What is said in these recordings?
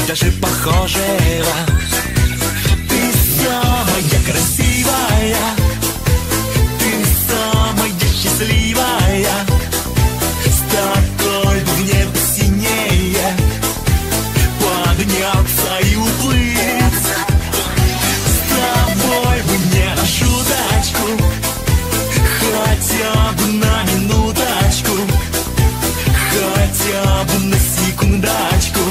даже похожего. Ты самая красивая, ты самая счастливая, с тобой бы в небо синее подняться и уплыть. С тобой бы не на шуточку, хотя бы на минуточку, хотя бы на секундочку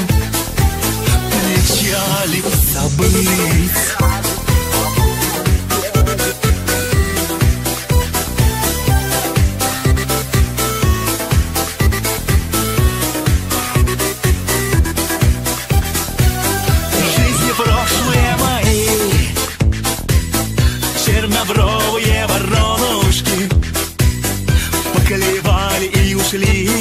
печали забыть. Жизни прошлые мои, чернобровые воронушки поклевали и ушли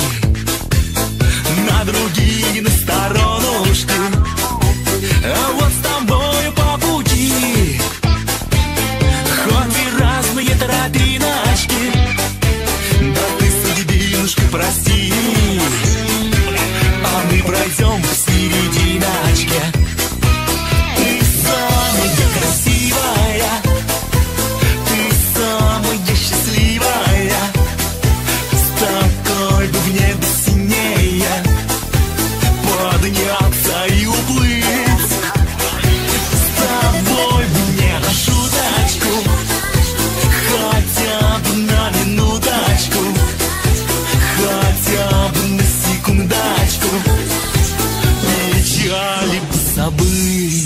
на другие, на сторонушки. А вот с тобою по пути, хоть и разные тропиночки, да ты судьбинушку прости, а мы пройдем в серединочке. Ты самая красивая, ты самая счастливая, с тобой бы в небо синее подняться и уплыть. С тобой бы не на шуточку, хотя бы на минуточку, хотя бы на секундочку печали бы забыть.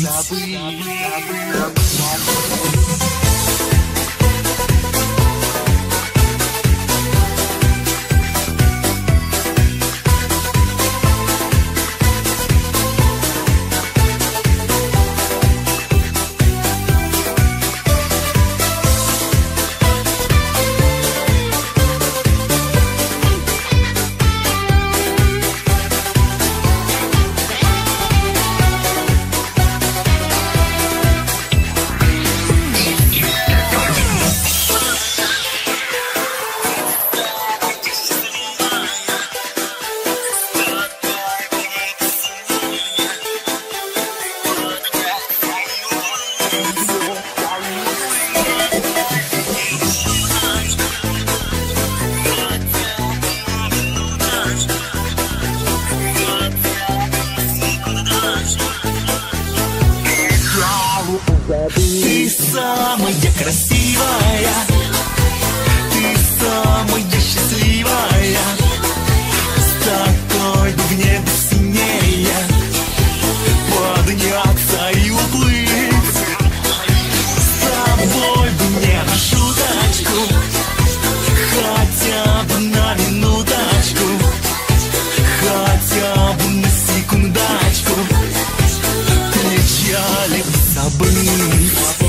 Ты самая красивая, ты самая счастливая, с тобой бы в небо синее подняться и уплыть. С тобой бы не на шуточку, хотя бы на минуточку, хотя бы на секундочку печали бы забыть.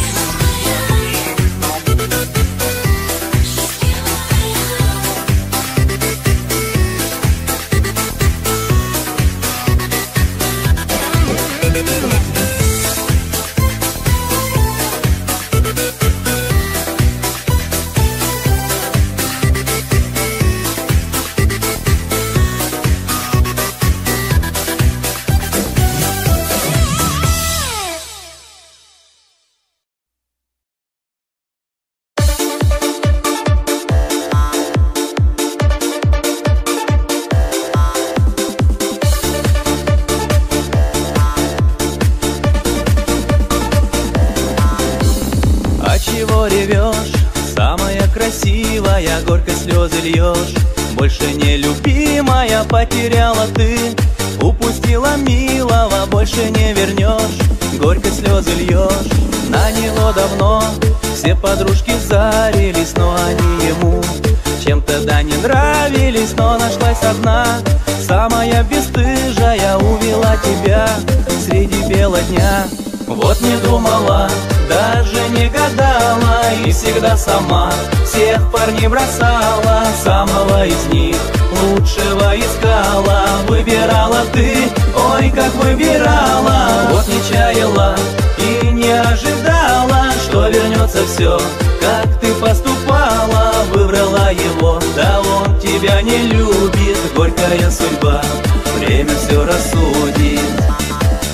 Чего ревешь, самая красивая, горько слезы льешь. Больше не любимая, потеряла ты, упустила милого, больше не вернешь. Горько слезы льешь, на него давно все подружки зарились, но они ему чем-то да не нравились. Но нашлась одна, самая бесстыжая, увела тебя среди бела дня. Вот не думала, даже не гадала, и всегда сама всех парней бросала. Самого из них лучшего искала, выбирала ты, ой, как выбирала. Вот не чаяла и не ожидала, что вернется все, как ты поступала. Выбрала его, да он тебя не любит, горькая судьба, время все рассудит.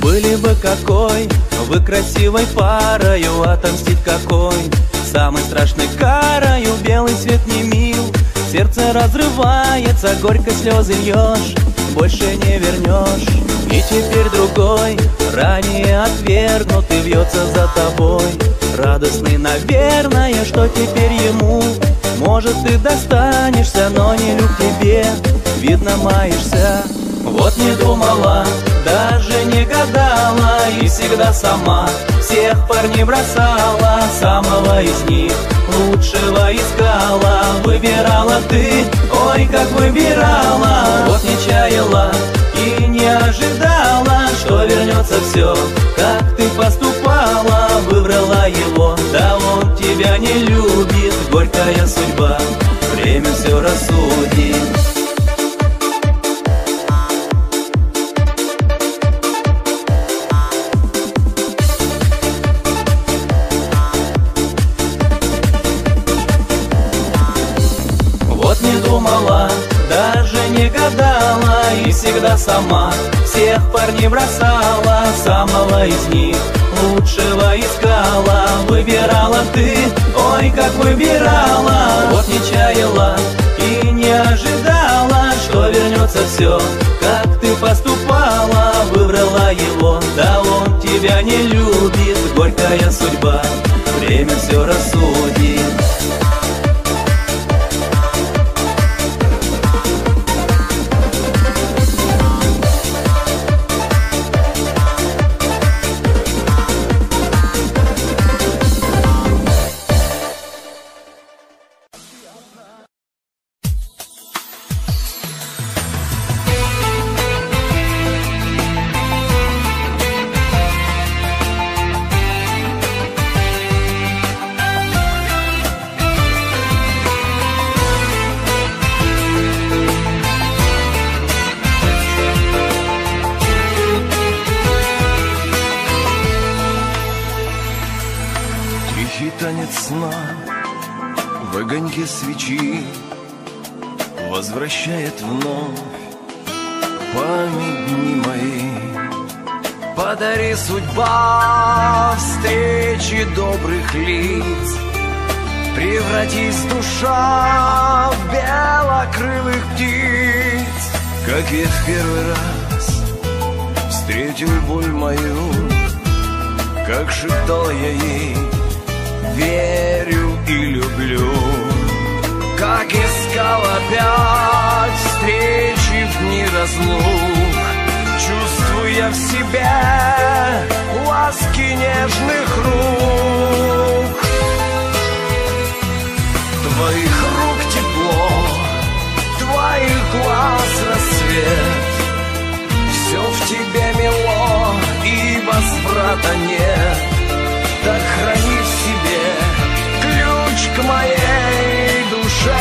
Были бы какой, вы красивой парою, отомстить какой самой страшной карою. Белый свет не мил, сердце разрывается, горько слезы льешь, больше не вернешь. И теперь другой, ранее отвергнутый, вьется за тобой, радостный, наверное, что теперь ему. Может, ты достанешься, но не люб тебе, видно, маешься. Вот не думала, даже не гадала, и всегда сама всех парней бросала. Самого из них лучшего искала, выбирала ты, ой, как выбирала. Вот не чаяла и не ожидала, что вернется все, как ты поступала. Выбрала его, да он тебя не любит, горькая судьба, время все рассудит. Вот не думала, даже не гадала, и всегда сама всех парней бросала. Самого из них лучшего искала, выбирала ты, ой, как выбирала. Вот не чаяла и не ожидала, что вернется все, как ты поступала. Выбрала его, да он тебя не любит, горькая судьба, время все рассудит. Танец сна в огоньке свечи возвращает вновь память дни мои. Подари, судьба, встречи добрых лиц, превратись душа в белокрылых птиц. Как я в первый раз встретил боль мою, как шептал я ей: верю и люблю. Как искал опять встречи в дни разлук, чувствуя в себе ласки нежных рук. Твоих рук тепло, твоих глаз рассвет, все в тебе мило и возврата нет. Так храни в себе ключ к моей душе.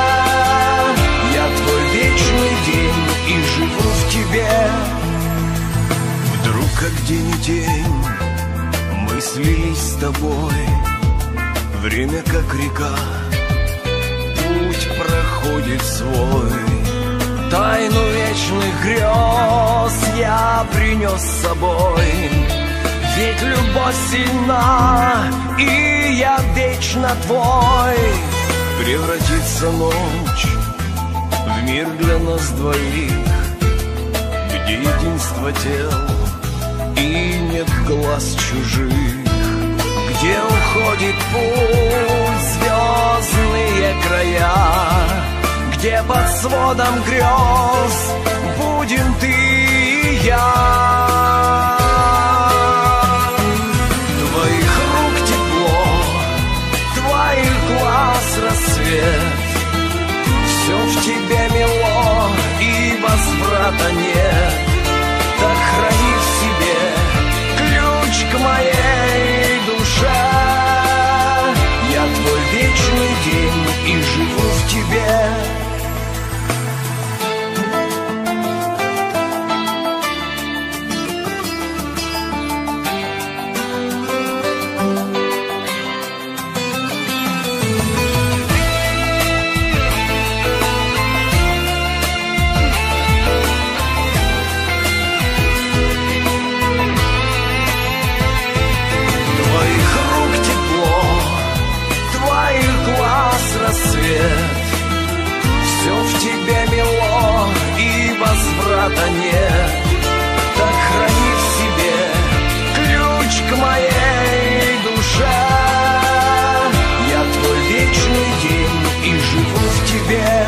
Я твой вечный день и живу в тебе. Вдруг, как день и тень, мы слились с тобой. Время, как река, путь проходит свой. Тайну вечных грез я принес с собой. Ведь любовь сильна, и я вечно твой. Превратится ночь в мир для нас двоих, где единство тел и нет глаз чужих, где уходит путь звездные края, где под сводом грез будем ты и я. Рассвет, все в тебе мило и возврата нет. Так храни в себе ключ к моей душе. Я твой вечный день и живу в тебе. брата нет, так храни в себе ключ к моей душе. Я твой вечный день и живу в тебе.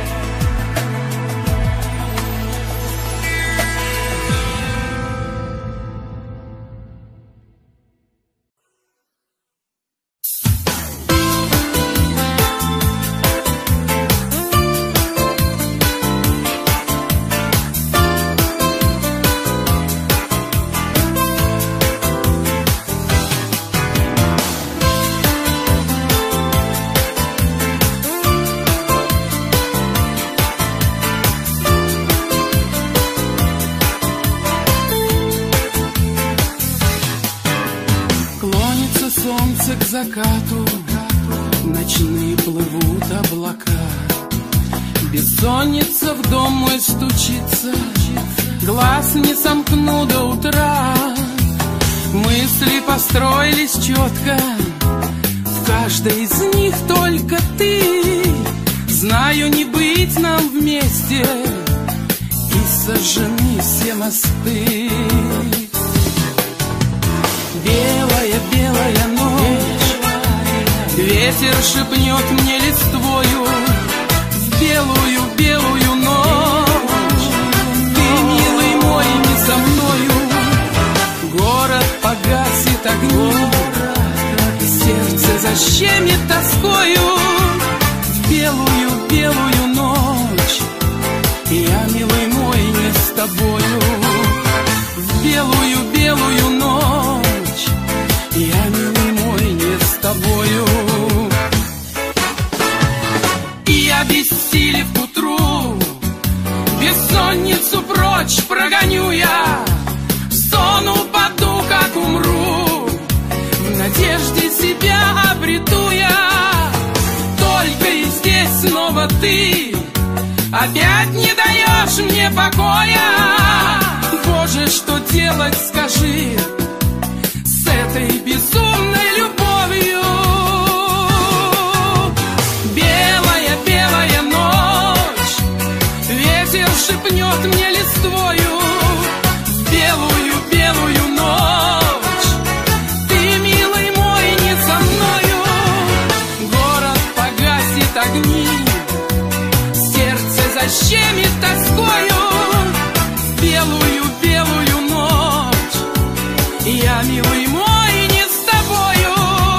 Солнце к закату, ночные плывут облака. Бессонница в дом мой стучится, глаз не сомкну до утра. Мысли построились четко, в каждой из них только ты. Знаю, не быть нам вместе, и сожжены все мосты. Белая, белая ночь, ветер шепнет мне листвою. В белую, белую ночь ты, милый мой, не со мною. Город погасит огни, сердце защемит тоскою. В белую, белую ночь я, милый мой, не с тобою. В белую, белую ночь я, милый мой, не с тобою. И обессилев к утру, бессонницу прочь прогоню я. В сон упаду, как умру, в надежде себя обрету я. Только и здесь снова ты опять не даешь мне покоя. Боже, что делать, скажи, с этой безумной любовью? Белая, белая ночь, ветер шепнет мне листвою. В белую, белую ночь ты, милый мой, не со мною. Город погасит огни, сердце защемит тоскою. В белую, белую ночь я, милый мой, не с тобою.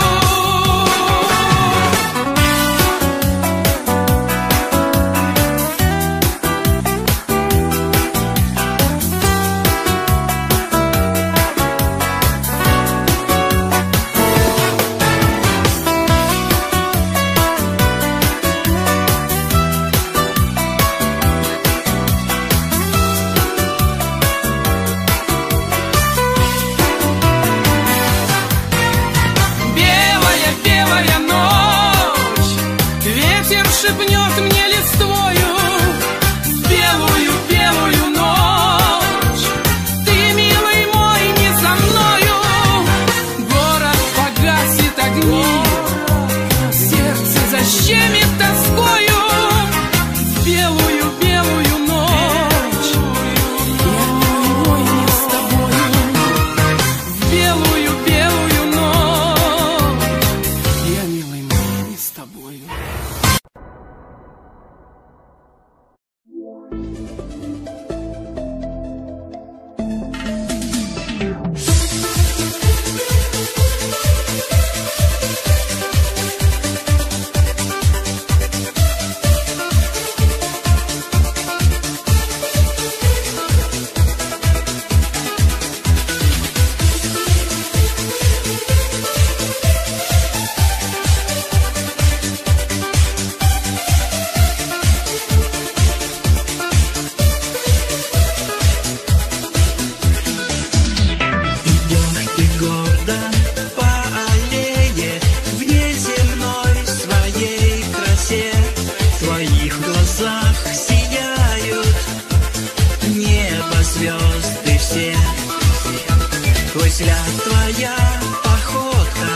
Шепнет мне листвою. В белую, белую ночь ты, милый мой, не со мною. Город погасит огни, сердце защемит тоскою. В белую, белую ночь я, милый мой, не с тобою. В белую, белую ночь я, милый мой, не с тобою. Мысля твоя походка,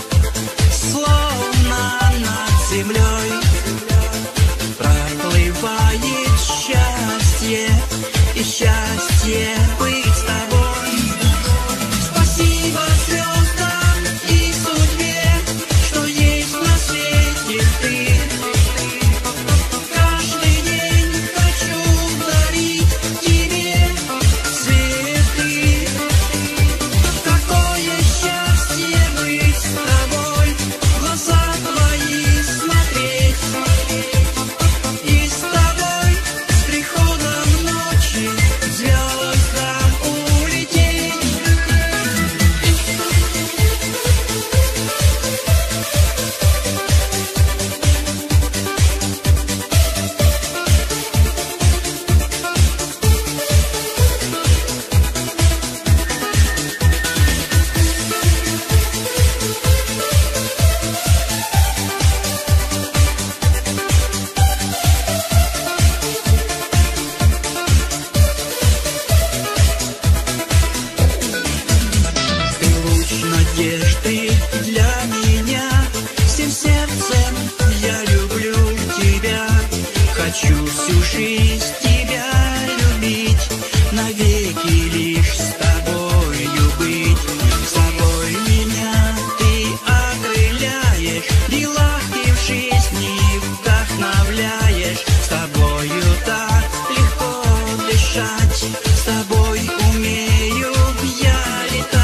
словно над землей проплывает счастье и счастье быть с тобой. Спасибо звездам и судьбе, что есть на свете ты. Каждый день хочу дарить тебе цветы. Какое счастье быть с тобой, в глаза твои смотреть. И с тобой с приходом ночи звездам улететь. Ты луч надежды для меня, всем сердцем я люблю тебя. Хочу всю жизнь тебя любить, навеки лишь с тобою быть. С тобой меня ты окрыляешь, в делах и в жизни вдохновляешь. С тобою так легко дышать, с тобой умею я летать.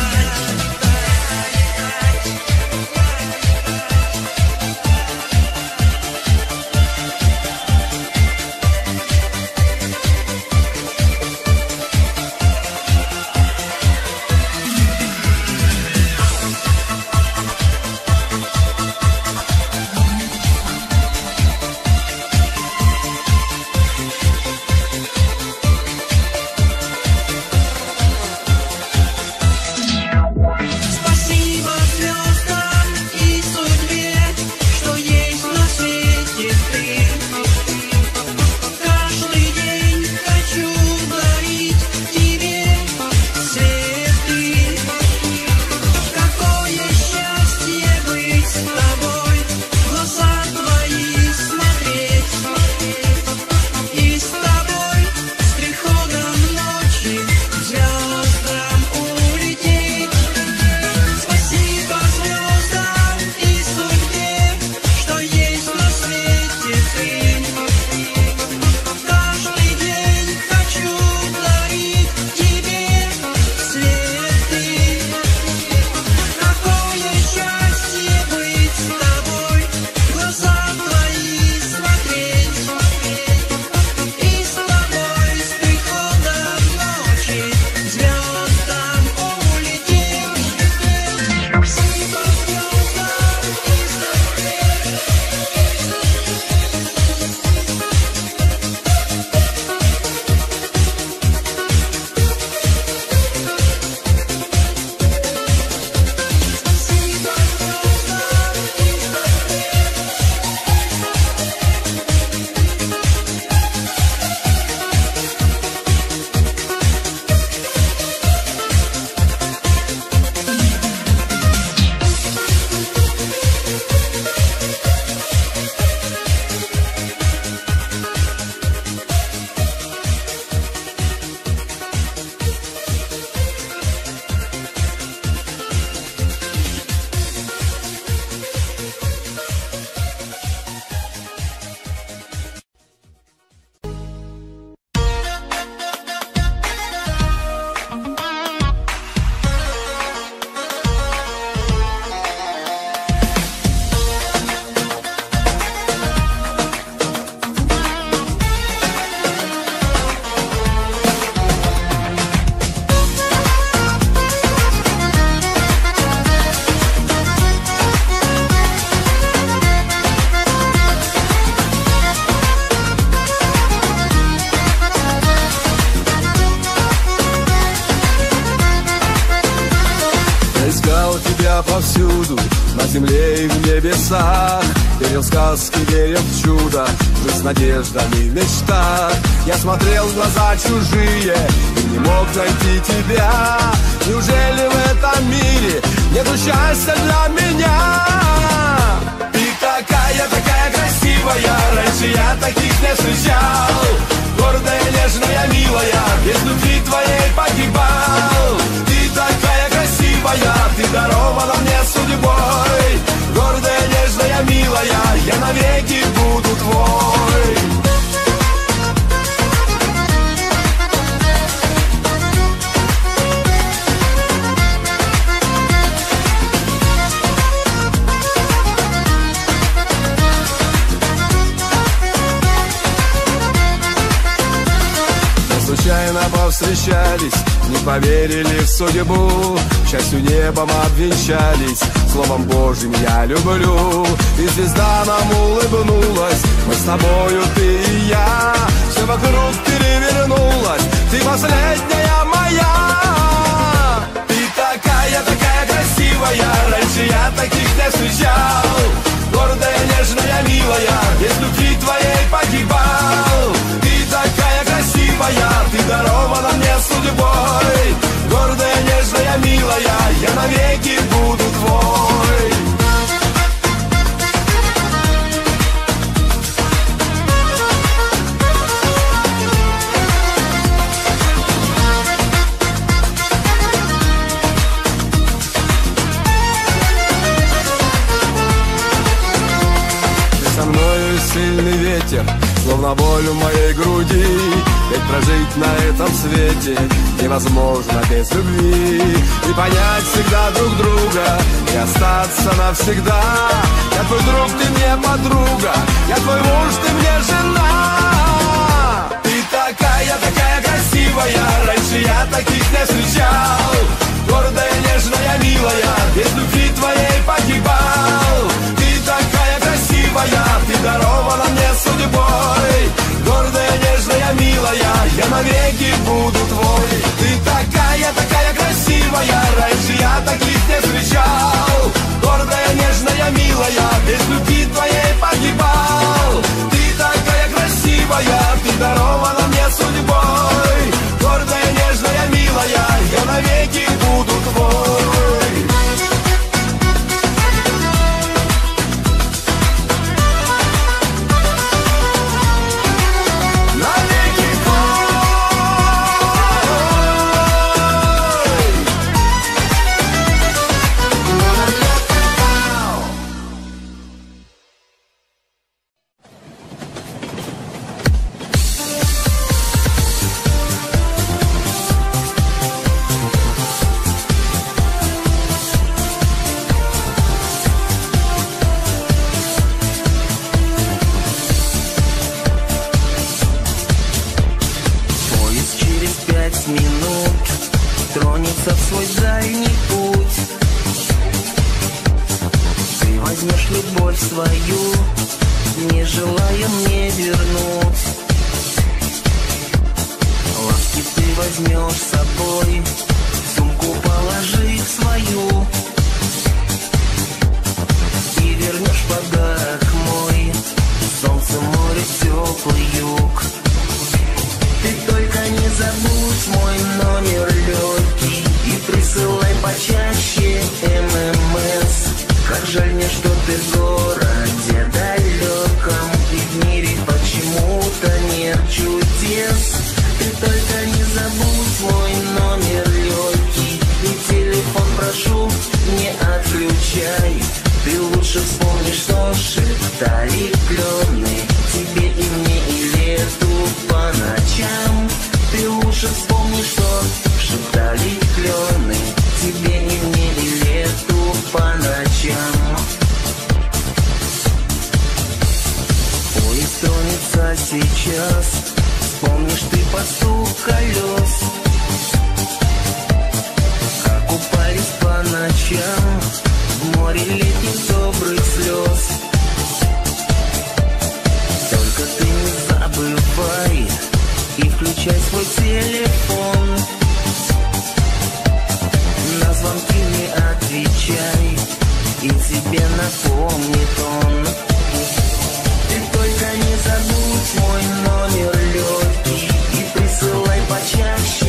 Спасибо звездам и судьбе, что есть на свете ты. Каждый день хочу дарить тебе цветы. Какое счастье быть с тобой, в глаза твои смотреть. И с тобой с приходом ночи звездам улететь. Спасибо звездам и судьбе, что есть на свете ты. Каждый день хочу дарить тебе цветы. Какое счастье быть с тобой, в глаза твои смотреть. И с тобой с приходом ночи звездам улететь. Спасибо звездам и судьбе. Спасибо звездам и судьбе. Искал тебя повсюду, на земле и в небесах. Верил в сказки, верил в чудо, жил с надеждами в мечтах. Я смотрел в глаза чужие и не мог найти тебя. Неужели в этом мире нету счастья для меня? Ты такая, такая красивая. красивая, раньше я таких не встречал. Гордая, нежная, милая, без любви твоей погибал. Ты такая красивая, ты дарована мне судьбой. Гордая, нежная, милая, я навеки буду твой. Случайно повстречались, не поверили в судьбу, счастью небом обвенчались, словом Божьим я люблю. И звезда нам улыбнулась, мы с тобою, ты и я. Все вокруг перевернулось, ты последняя моя. Ты такая, такая красивая, раньше я таких не встречал. Гордая, нежная, милая, без любви твоей погибал. Ты такая красивая, ты дарована мне судьбой. Гордая, нежная, милая, я навеки буду твой. Ты со мною сильный ветер, словно боль в моей груди. Ведь прожить на этом свете невозможно без любви. И понять всегда друг друга, и остаться навсегда. Я твой друг, ты мне подруга, я твой муж, ты мне жена. Ты такая, такая красивая, раньше я таких не встречал. Гордая, нежная, милая, без любви твоей погибал. Ты такая красивая, ты дарована мне судьбой. Гордая, нежная, милая, я навеки буду твой. Ты такая, такая красивая, раньше я таких не встречал. Гордая, нежная, милая, без любви твоей погибал. Ты такая красивая, ты дарована мне судьбой. Гордая, нежная, милая, я навеки буду твой. Тронется в свой дальний путь. Ты возьмешь любовь свою, не желая мне вернуть. Ласки ты возьмешь с собой, сумку положи в свою. И вернешь подарок мой, солнце, море, теплый юг. Ты только не забудь мой номер легкий и присылай почаще ММС. Как жаль мне, что ты в городе далеком, и в мире почему-то нет чудес. Ты только не забудь мой номер легкий, и телефон прошу не отключай. Ты лучше вспомни, что шептали клены тебе и мне и лету по ночам. Ты лучше вспомни, что шептали клены тебе и мне и лету по ночам. Поезд тронется сейчас, вспомнишь ты под стук колес, как упались по ночам в море летних добрых слез. Только ты не забывай и включай свой телефон. На звонки не отвечай, и тебе напомнит он. Ты только не забудь мой номер легкий и присылай почаще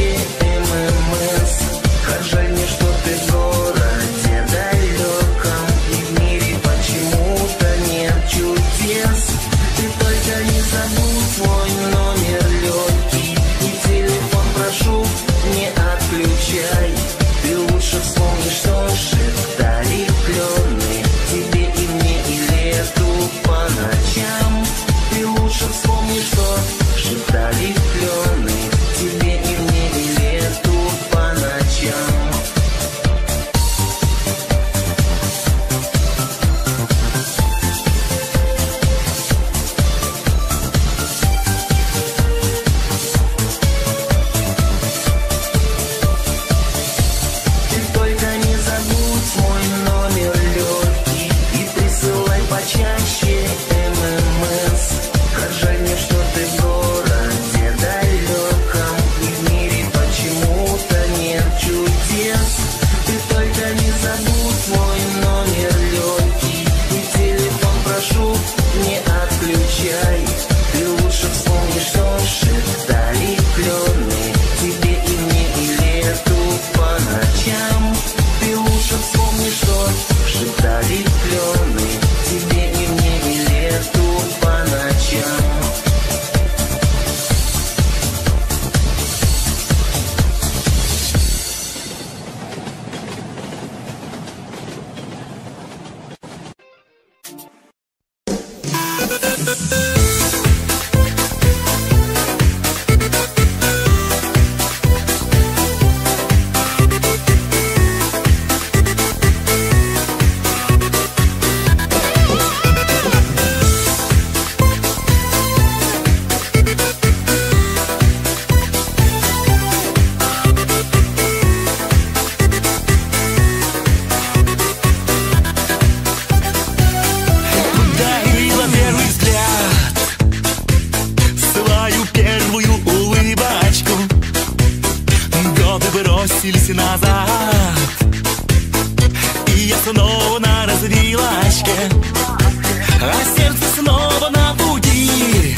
покосились назад, и я снова на развилочке, а сердце снова на пути.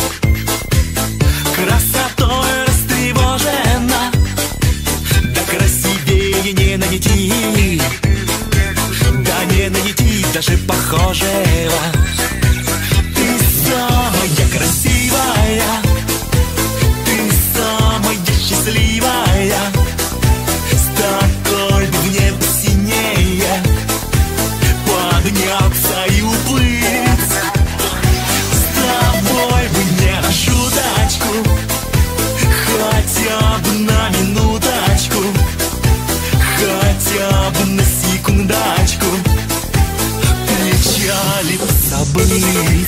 Красотой растревожена, да красивее не найти, да не найти даже похожего. Ты самая красивая, ты самая счастливая, с такой бы в небо синее подняться и уплыть. С тобой бы не на шуточку, хотя бы на минуточку, хотя бы на секундочку, печали бы забыть.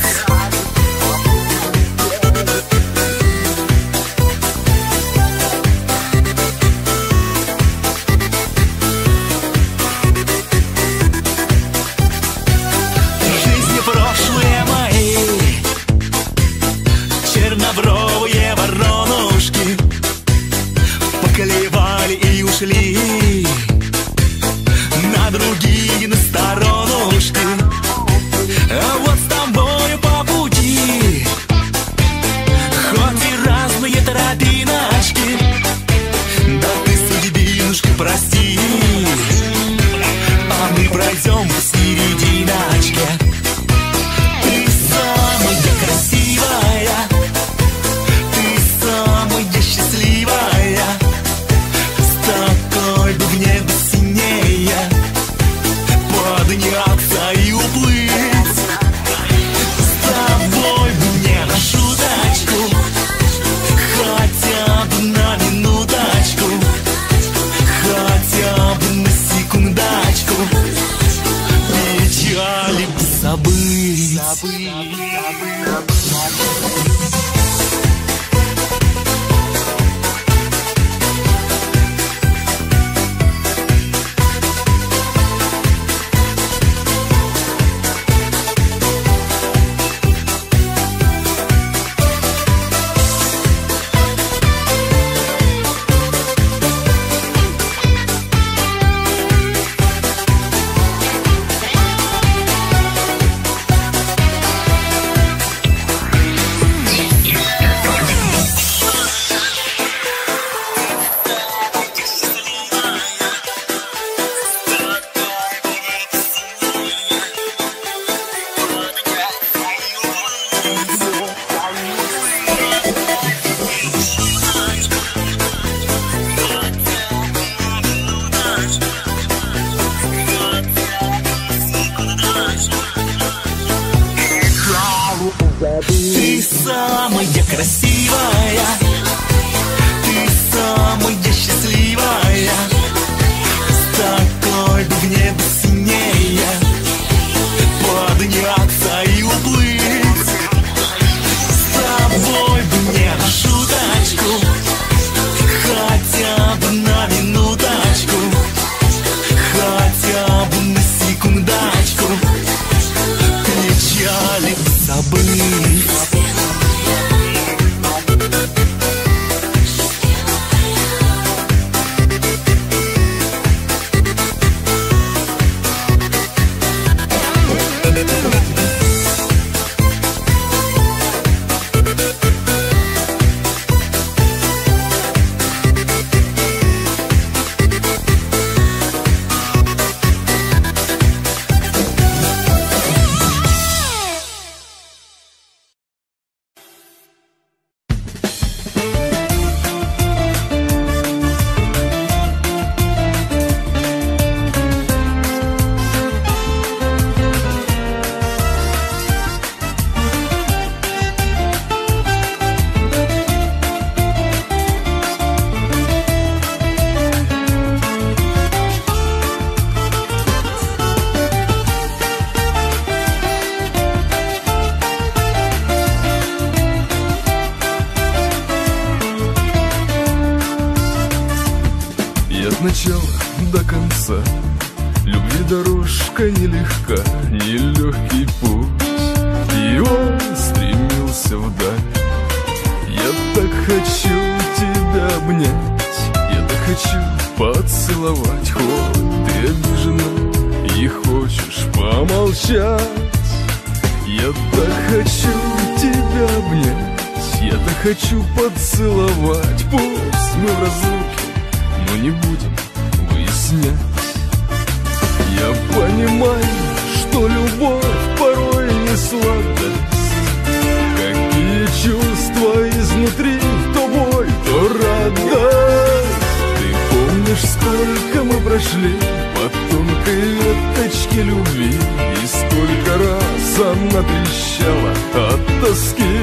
Чернобровые воронушки поколевали и ушли на другие, на сторонушки. А вот с тобою по пути, хоть и разные тропиночки, да ты, судьбинушка, прости, а мы пройдем посерединочке. Ты самая красивая, счастливая, с такой бы в небо синее подняться и уплыть. С тобой бы не на шуточку, хотя бы на минуточку, хотя бы на секундочку, печали бы забыть. Ты самая красивая, ты самая счастливая, с такой бы в небо синее подняться и уплыть. С тобой бы не на шуточку, хотя бы на минуточку, хотя бы на секундочку, печали бы забыть. От начала до конца любви дорожка нелегка, нелегкий путь, и он стремился вдаль. Я так хочу тебя обнять, я так хочу поцеловать, хоть ты обижена и хочешь помолчать. Я так хочу тебя обнять, я так хочу поцеловать. Пусть мы в разлуке, но не будем выяснять. Я понимаю, что любовь порой не сладость. Какие чувства изнутри, то боль, то радость. Ты помнишь, сколько мы прошли по тонкой веточке любви, и сколько раз она трещала от тоски.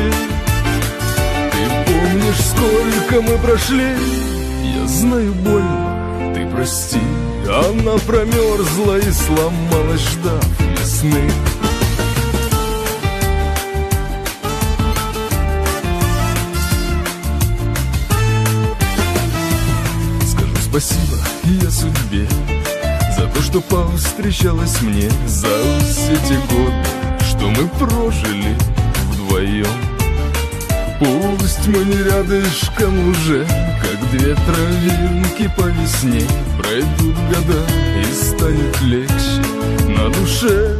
Ты помнишь, сколько мы прошли, я знаю, больно, ты прости. Она промерзла и сломалась, ждав весны. Скажу спасибо я судьбе за то, что повстречалась мне, за все те годы, что мы прожили вдвоем. Пусть мы не рядышком уже, как две травинки по весне, пройдут года и станет легче на душе.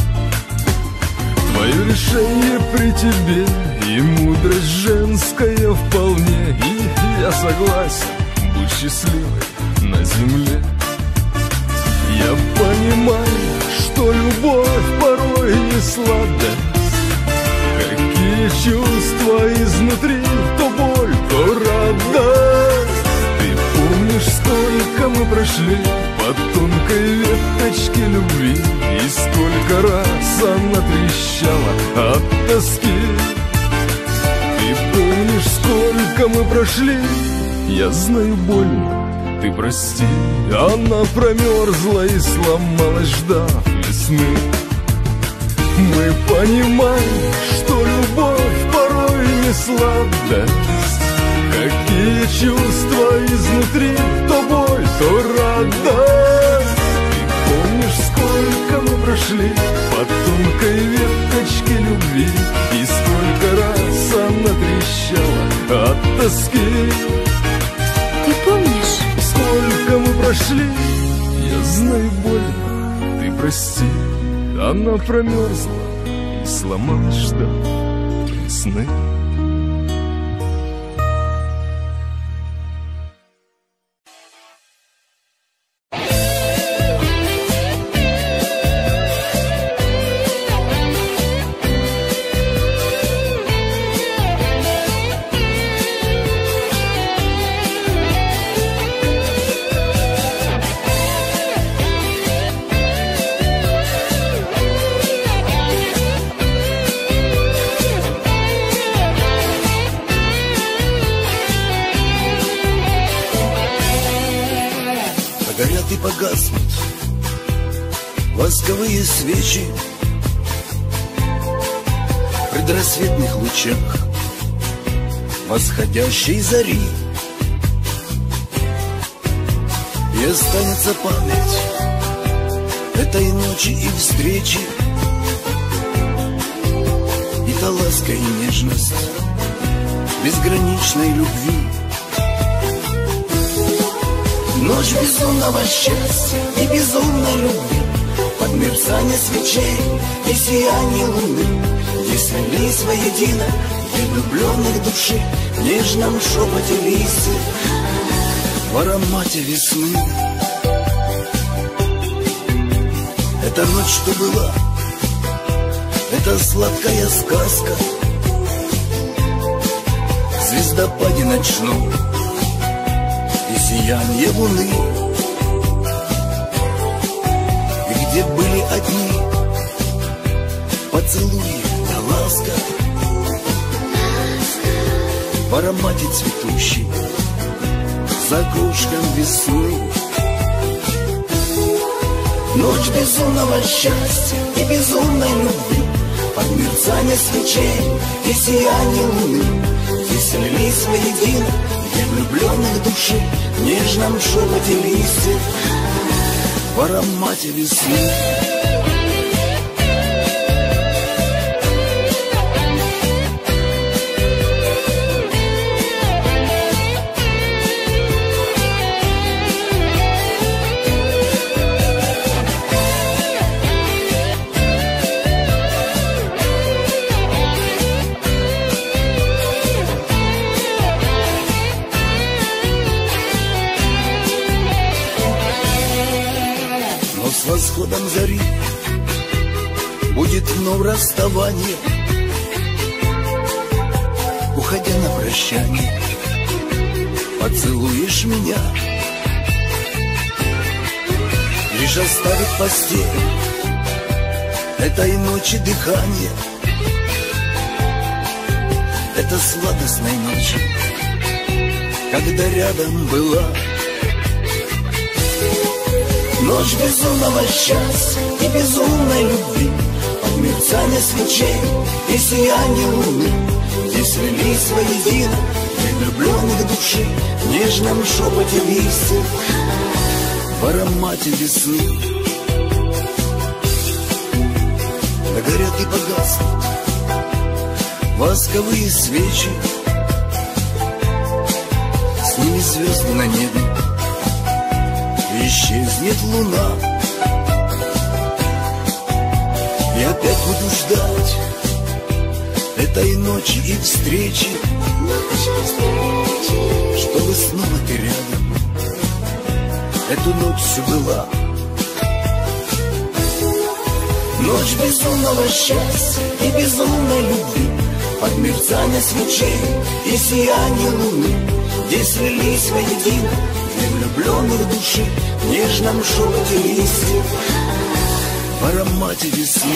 Твое решение при тебе и мудрость женская вполне, и я согласен быть счастливой на земле. Я понимаю, что любовь порой не сладость. Какие чувства изнутри, то боль, то радость. Ты помнишь, сколько мы прошли по тонкой веточке любви, и сколько раз она трещала от тоски. Ты помнишь, сколько мы прошли, я знаю, больно, ты прости. Она промерзла и сломалась, ждав весны. Мы понимаем, что любовь порой не сладость. Какие чувства изнутри, то боль, то радость. Ты помнишь, сколько мы прошли по тонкой веточке любви, и сколько раз она трещала от тоски. Ты помнишь? Сколько мы прошли, я знаю, больно, ты прости. Она промерзла и сломалась, ждав весны. Горят и погаснут восковые свечи в предрассветных лучах восходящей зари. И останется память этой ночи и встречи, и та ласка и нежность безграничной любви. Ночь безумного счастья и безумной любви, под мерцание свечей и сияние луны, где слились воедино две влюбленных души в нежном шепоте листьев, в аромате весны. Эта ночь, что была, это сладкая сказка в звездопаде ночном и сияние луны. И где были одни поцелуи да ласка, в аромате цветущей за кружком весны. Ночь безумного счастья и безумной любви, под мерцание свечей и сияние луны, где слились воедино две влюбленных души в нежном шепоте листьев, в аромате весны. восходом зари будет вновь расставание. Уходя на прощание, поцелуешь меня, лишь оставит постель этой ночи дыхание. Это сладостной ночи, когда рядом была. Ночь безумного счастья и безумной любви, под мерцание свечей и сияние луны, где слились воедино две влюбленных души в нежном шепоте листьев, в аромате весны. Догорят и погаснут восковые свечи, с ними звезды на небе, исчезнет луна. И опять буду ждать этой ночи и встречи, чтобы снова ты рядом эту ночь всю была. Ночь безумного счастья и безумной любви, под мерцание свечей и сияние луны, где слились воедино две влюбленных души в нежном шепоте листьев, в аромате весны.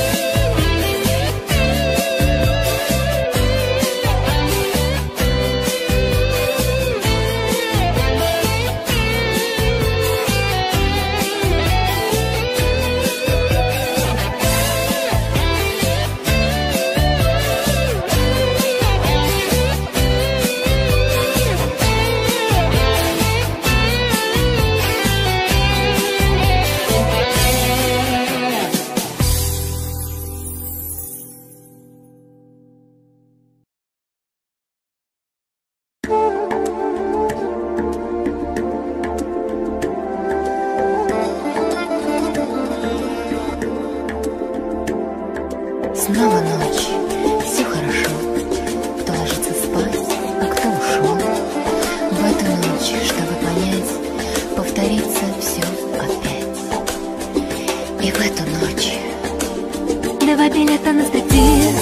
Снова ночь, все хорошо. Кто ложится спать, а кто ушел. В эту ночь, чтобы понять, повторится все опять. И в эту ночь 2 билета на стриптиз.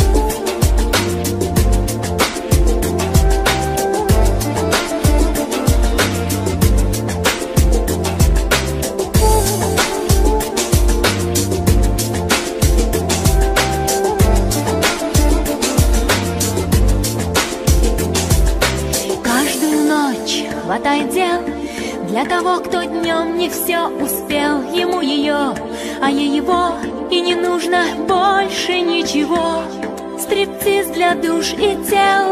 Хватает дел для того, кто днем не все успел. Ему ее, а ей его, и не нужно больше ничего. Стриптиз для душ и тел.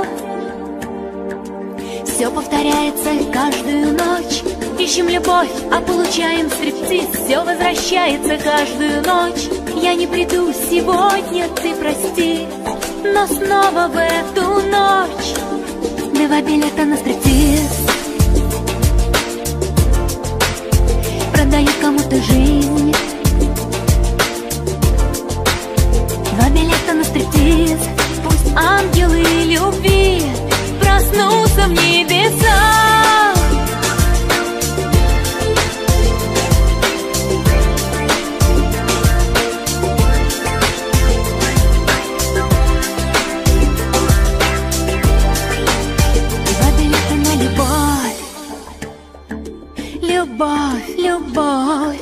Все повторяется каждую ночь. Ищем любовь, а получаем стриптиз. Все возвращается каждую ночь. Я не приду сегодня, ты прости, но снова в эту ночь 2 билета на стриптиз. Продают кому-то жизнь. 2 билета на стриптиз. Пусть ангелы любви проснутся в небесах. Любовь, любовь.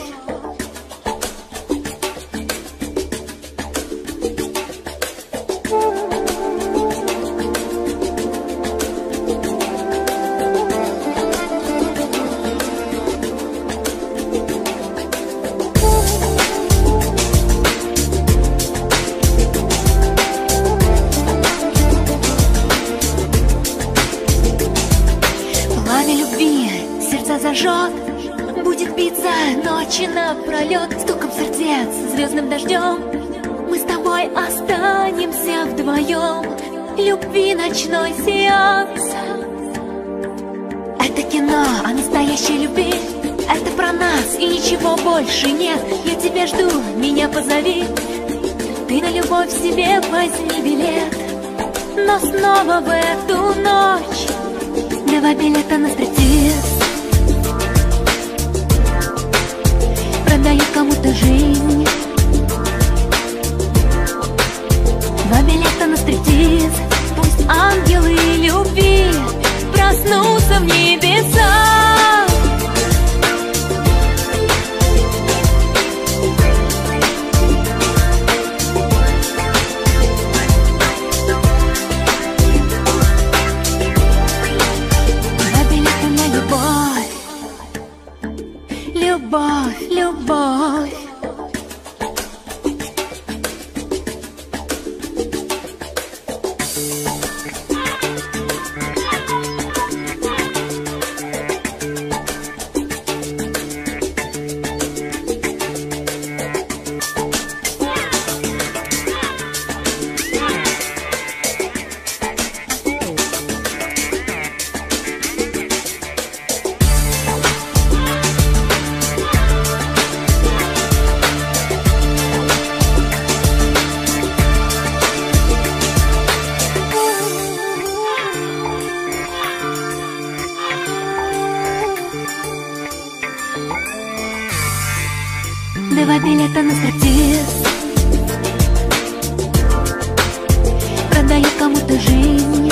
Пламя любви сердца зажжет, будет биться ночи напролет, стуком сердец, звездным дождем. Мы с тобой останемся вдвоем. Любви ночной сеанс. Это кино о настоящей любви. Это про нас и ничего больше нет. Я тебя жду, меня позови. Ты на любовь себе возьми билет. Но снова в эту ночь 2 билета на стриптиз. Продают любовь, любовь. Два билета на стриптиз продает кому-то жизнь.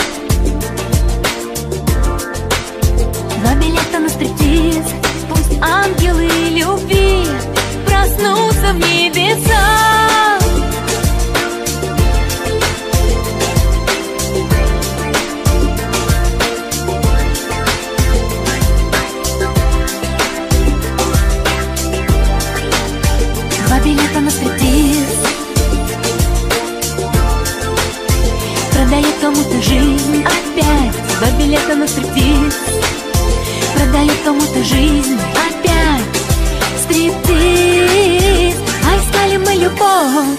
Два билета на стриптиз, пусть ангелы любви проснутся в небесах. Два билета на стриптиз продает кому-то жизнь. Опять два билета на стриптиз продает кому-то жизнь. Опять стриптиз, а искали мы любовь.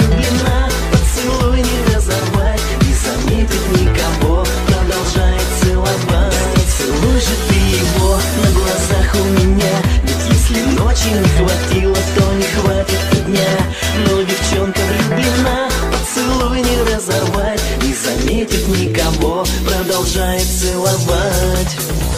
Поцелуй не разорвать, не заметить никого, продолжается заметит никого, продолжает целовать.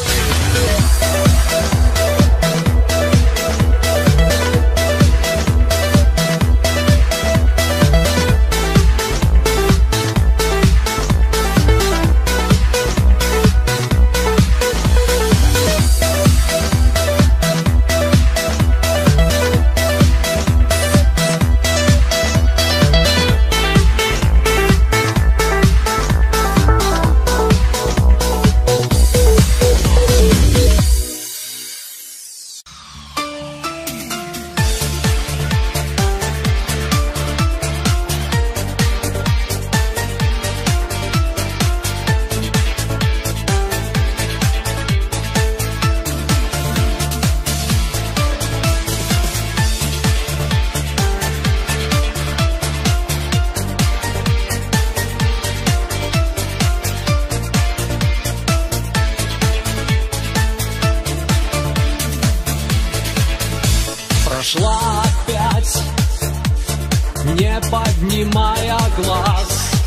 Прошла опять, не поднимая глаз.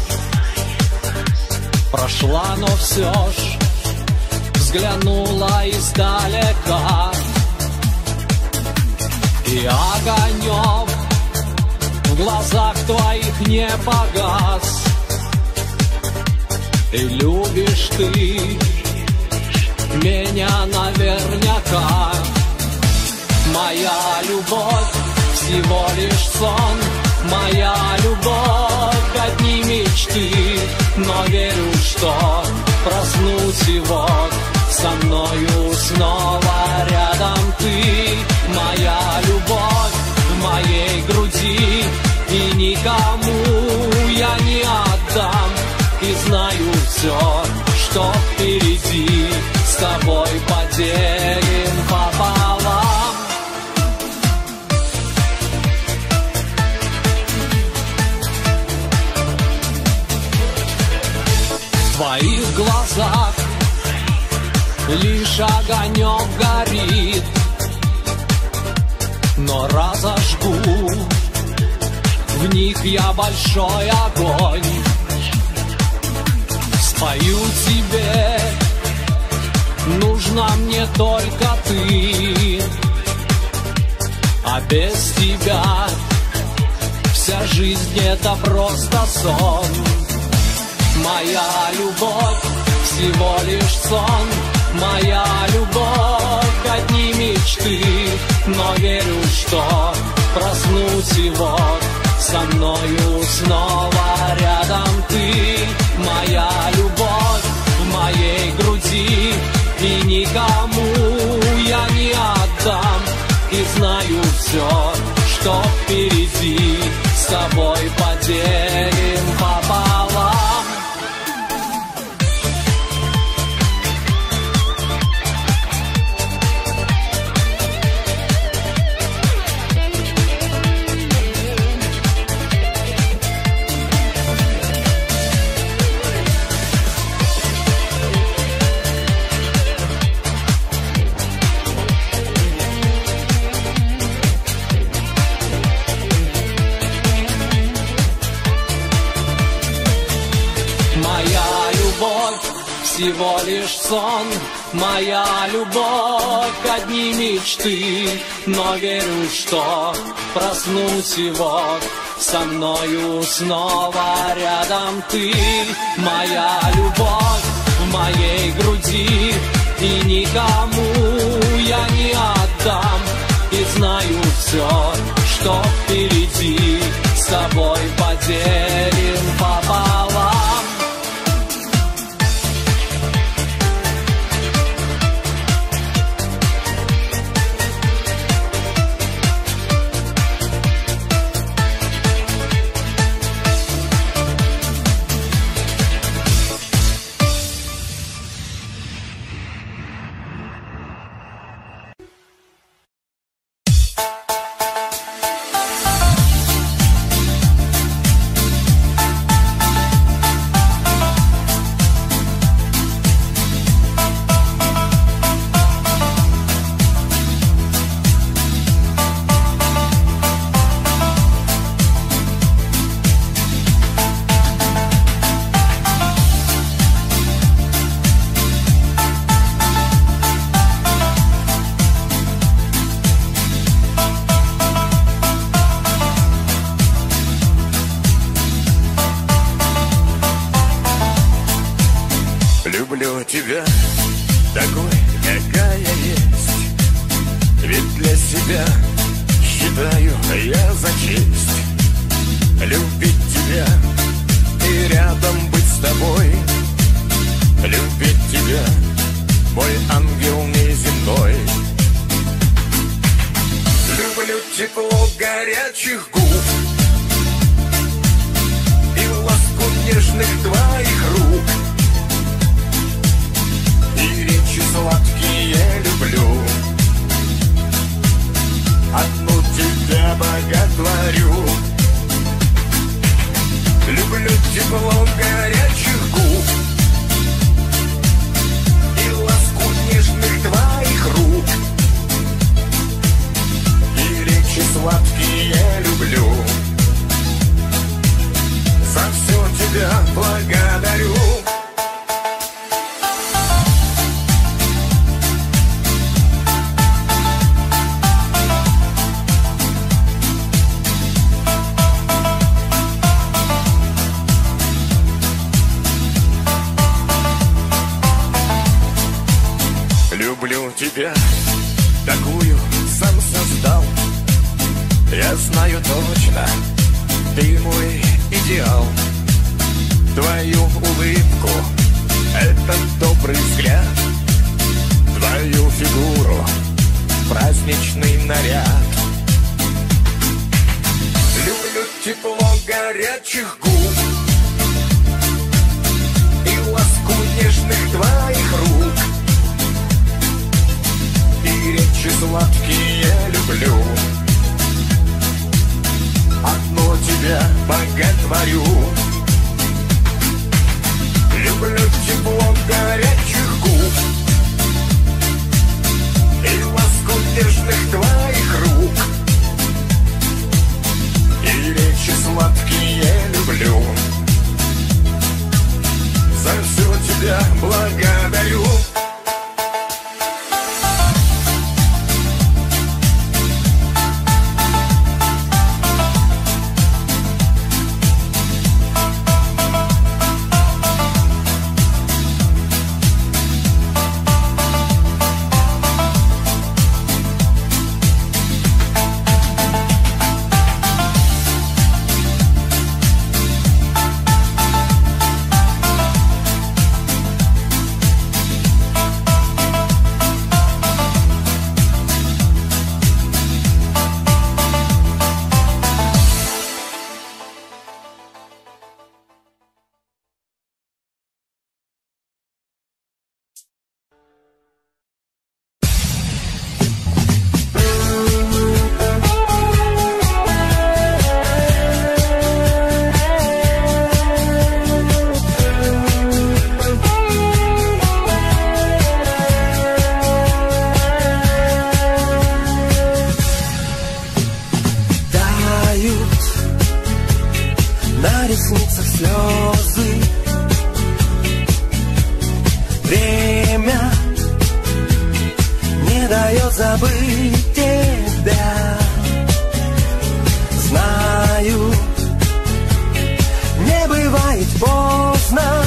Прошла, но все ж взглянула издалека. И огонек в глазах твоих не погас. И любишь ты меня наверняка. Моя любовь всего лишь сон, моя любовь одни мечты, но верю, что проснусь и вот со мною снова рядом ты. Моя любовь в моей груди, и никому я не отдам. И знаю все, что впереди, с тобой поделим пополам. В твоих глазах лишь огонек горит, но разожгу в них я большой огонь. Спою тебе, нужна мне только ты, а без тебя вся жизнь это просто сон. Моя любовь всего лишь сон, моя любовь одни мечты, но верю, что проснусь и вот со мною снова рядом ты. Моя любовь в моей груди, и никому я не отдам. И знаю все, что впереди, с тобой поделим пополам. Всего лишь сон, моя любовь одни мечты, но верю, что проснусь и вот со мною снова рядом ты. Моя любовь в моей груди, и никому я не отдам. И знаю все, что впереди, с тобой поделим пополам. люблю тебя такой, какая есть. Ведь для себя считаю я за честь любить тебя и рядом быть с тобой. Любить тебя, мой ангел неземной. Люблю тепло горячих губ и ласку нежных твоих рук. И речи сладкие люблю, одну тебя боготворю. Люблю тепло горячих губ и ласку нежных твоих рук. И речи сладкие люблю, за все тебя благодарю. Люблю тебя, такую сам создал. Я знаю точно, ты мой идеал. Твою улыбку, этот добрый взгляд, твою фигуру, праздничный наряд. Люблю тепло горячих губ и ласку нежных твоих рук. И речи сладкие люблю, одно тебя боготворю. Люблю тепло горячих губ и ласку нежных твоих рук. И речи сладкие люблю, за все тебя благодарю. На ресницах слезы, время не дает забыть тебя. Знаю, не бывает поздно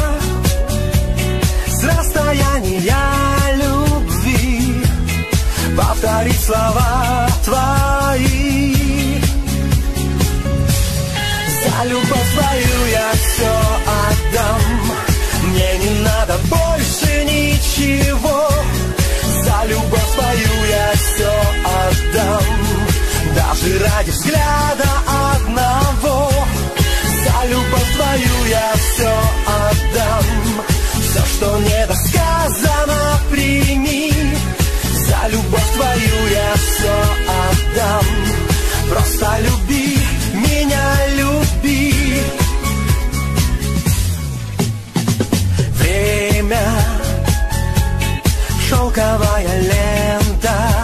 с расстояния любви повторить слова твои. За любовь твою я все отдам, мне не надо больше ничего. За любовь твою я все отдам, даже ради взгляда одного. За любовь твою я все отдам, все, что недосказано, прими. За любовь твою я все отдам, просто люби меня, люби. Время, шелковая лента,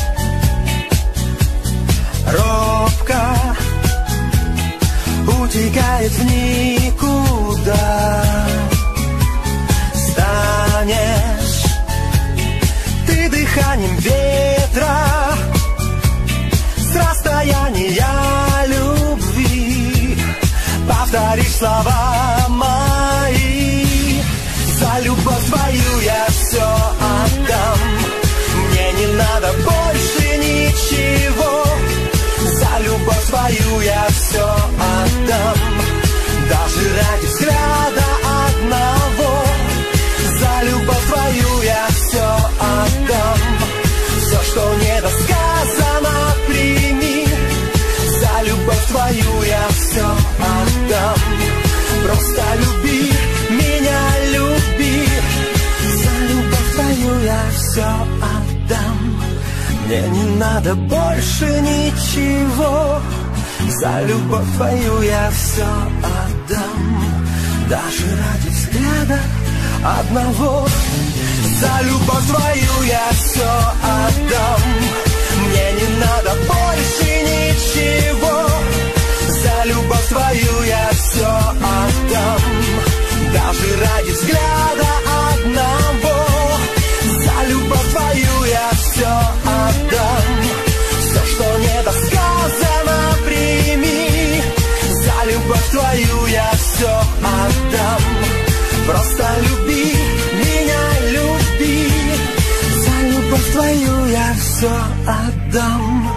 робко утекает в никуда. Станешь ты дыханием ветра с расстояния любви, повторишь слова мои. За любовь любовь твою я все отдам. Мне не надо больше ничего. За любовь твою я все отдам. Даже ради взгляда одного. За любовь твою я все отдам. Все, что недосказано, прими. За любовь твою я все отдам. Просто люби меня, люби. За любовь твою я все отдам. Мне не надо больше ничего. За любовь твою я все отдам. Даже ради взгляда одного. За любовь твою я все отдам. Мне не надо больше ничего. За любовь твою я все отдам. Даже ради взгляда одного. За любовь твою я все отдам. Все, что недосказано, прими. За любовь твою я все отдам. Просто люби меня, люби. За любовь твою я все отдам.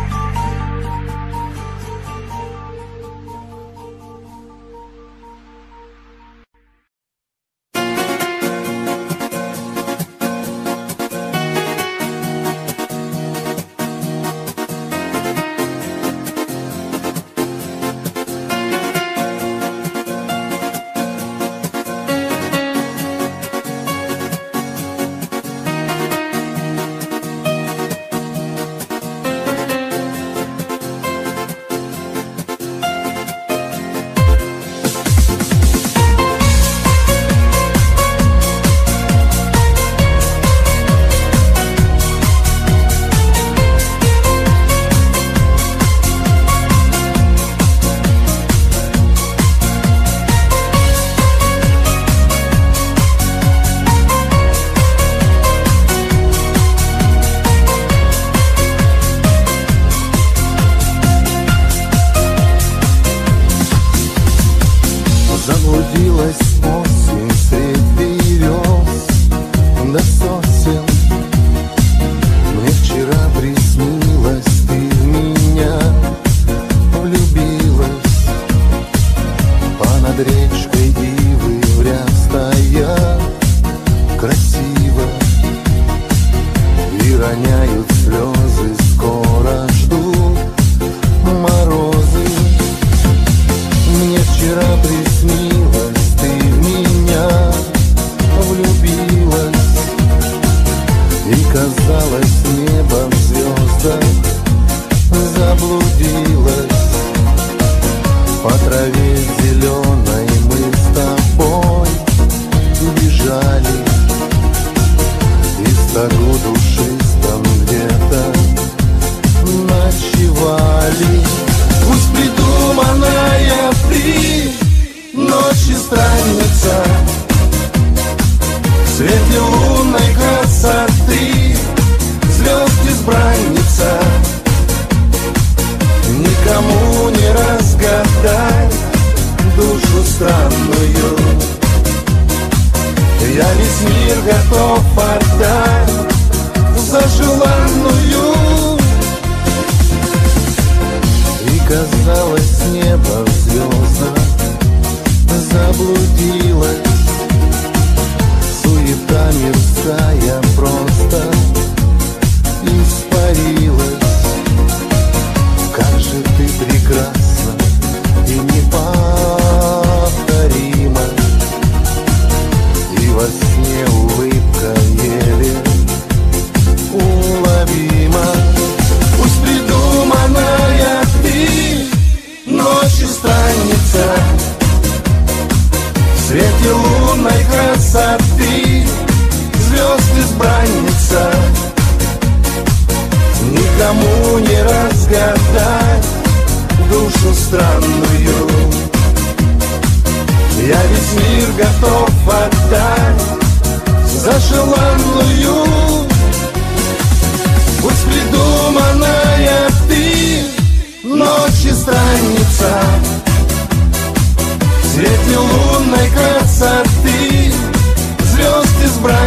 В свете лунной красоты звезд избранница.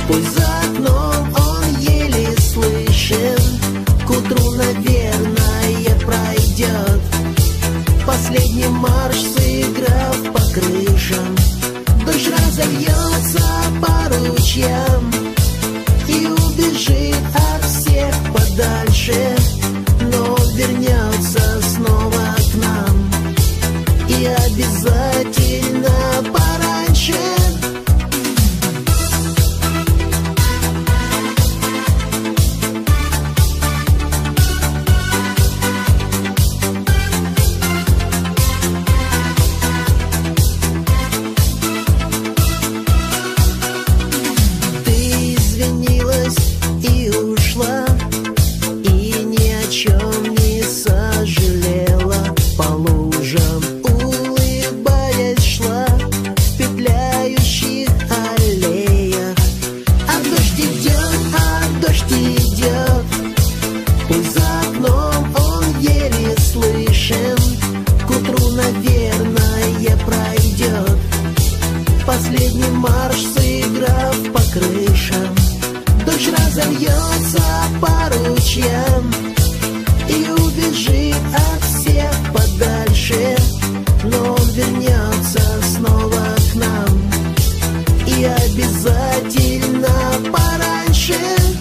Пусть за окном он еле слышен, к утру, наверное, пройдет. Последний марш сыграв по крышам, дождь разольется по ручьям и убежит от всех подальше, но он вернется снова к нам и обязательно пораньше. Последний марш сыграв по крышам, дождь разольется по ручьям и убежит от всех подальше, но он вернется снова к нам и обязательно пораньше.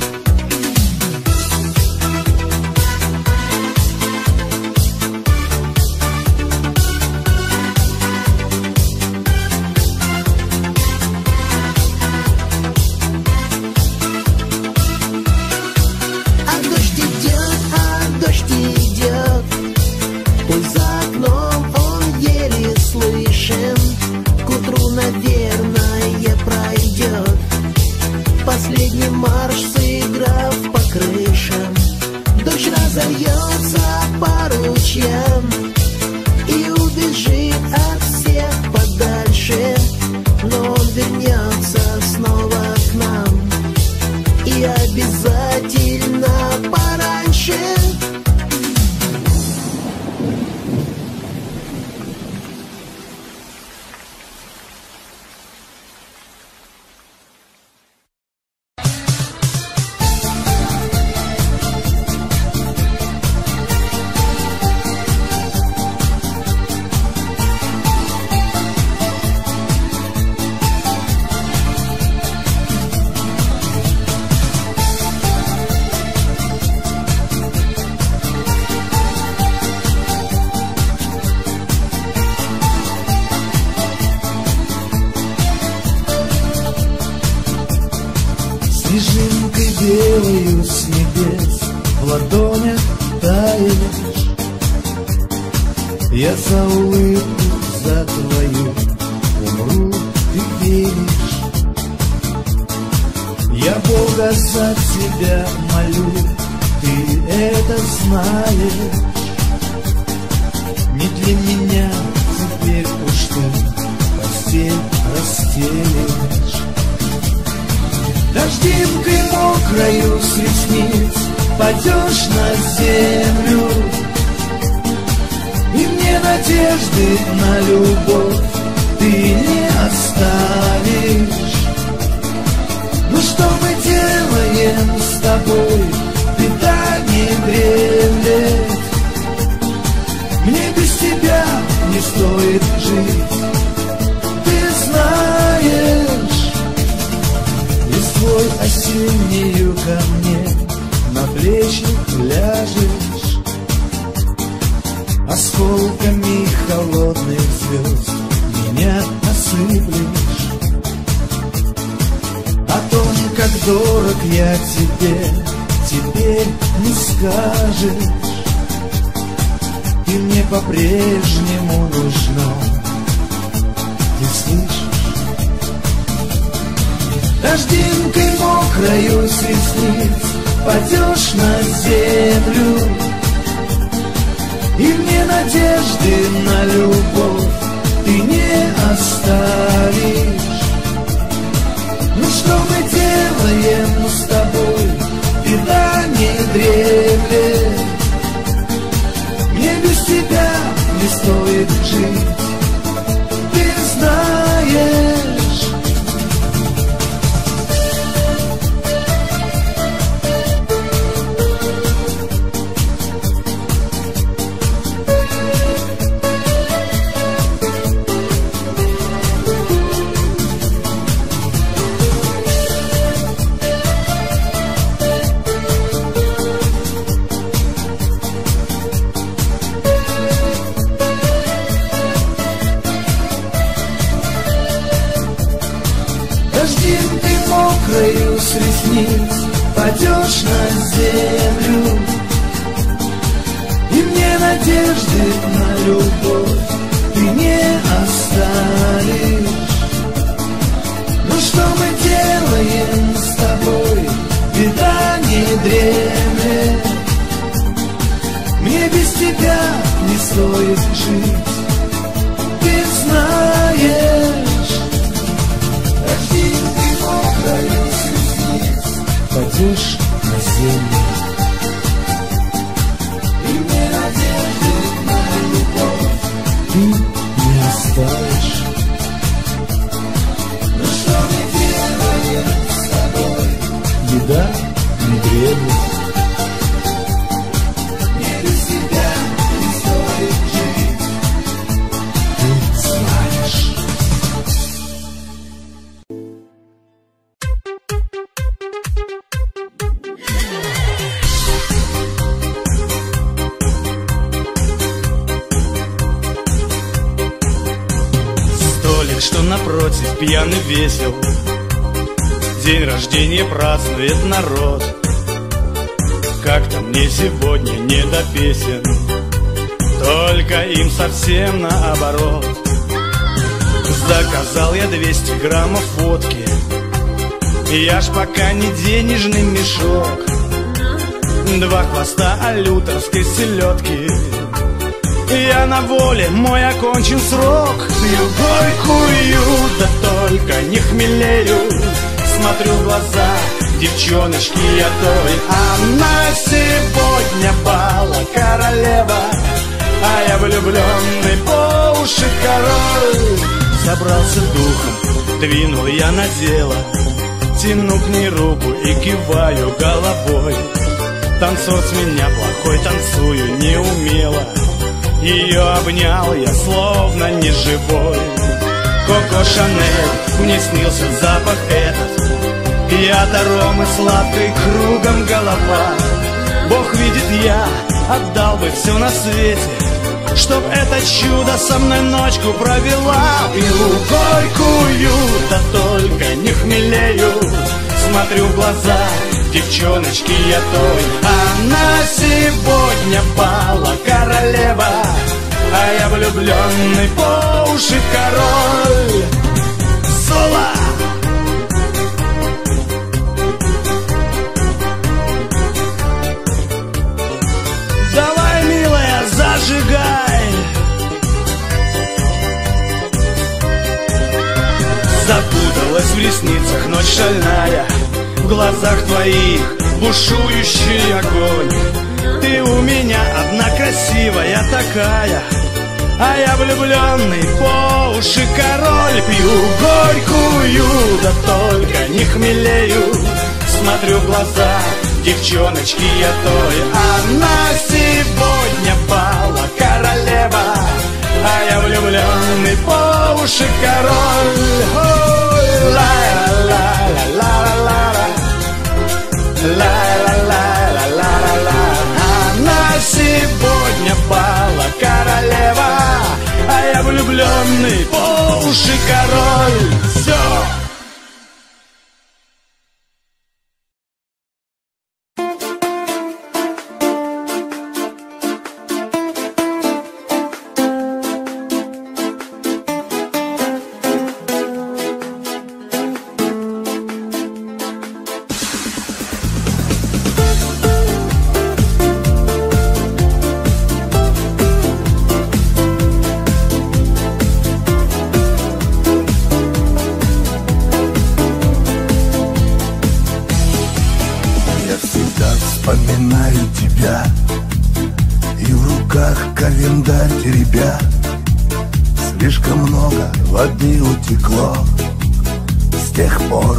Наверное, пройдет. Последний марш сыграв по крышам, дождь разольется по ручьям и убежит от всех подальше, но он вернется снова к нам и обязательно пораньше. Снежинкой белою с небес в ладонях таешь. Я за улыбку, за твою умру, ты веришь. Я Бога за тебя молю, ты это знаешь. Не для меня теперь уж ты постель расстелишь. Дождинкой мокрою с ресниц падешь на землю, и мне надежды на любовь ты не оставишь. Ну что мы делаем с тобой, беда не дремлет. Мне без тебя не стоит жить, ты знаешь. Листвой осеннею ко мне на плечи ляжешь, осколками холодных звезд меня осыплешь. О том, как дорог я тебе, теперь не скажешь. Ты мне по-прежнему нужна, ты слышишь? Дождинкой мокрою с ресниц падешь на землю, и мне надежды на любовь ты не оставишь. Ну что мы делаем с тобой, беда не дремлет. Мне без тебя не стоит жить, ты знаешь. с ресниц падешь на землю, и мне надежды на любовь ты не оставишь. Ну что мы делаем с тобой, беда не дремлет. Мне без тебя не стоит жить, ты знаешь. Рожденный мокрою с ресниц падешь на землю, и мне надежды на любовь ты не оставишь. Ну что мы делаем с тобой, беда не дремлет. Мне без тебя не стоит жить, ты знаешь. Столик, что напротив, пьяный весел, день рождения празднует народ. Как-то мне сегодня не до песен, только им совсем наоборот. Заказал я 200 граммов водки, я ж пока не денежный мешок. 2 хвоста алюторской селедки, я на воле, мой окончен срок. Пью горькую, да только не хмелею. Смотрю в глаза девчоночки я той. Она сегодня бала королева, а я влюбленный по уши король. Собрался духом, двинул я на дело, тяну к ней руку и киваю головой. Танцор с меня плохой, танцую неумело. Ее обнял я, словно неживой. Коко Шанель, мне снился запах этот, и от аромы сладкой кругом голова. Бог видит, я отдал бы все на свете, чтоб это чудо со мной ночку провела. Пью горькую, да только не хмелею. Смотрю в глаза девчоночки я той. Она сегодня бала королева, а я влюбленный по уши король. Соло! Давай, милая, зажигай. Запуталась в ресницах ночь шальная, в глазах твоих бушующий огонь. Ты у меня одна красивая такая, а я влюбленный по уши король. Пью горькую, да только не хмелею. Смотрю в глаза девчоночки я той. Она сегодня бала королева, а я влюбленный по уши король. Она сегодня бала королева, а я влюбленный по уши король. Все. Вспоминаю тебя, и в руках календарь теребя. Слишком много воды утекло с тех пор.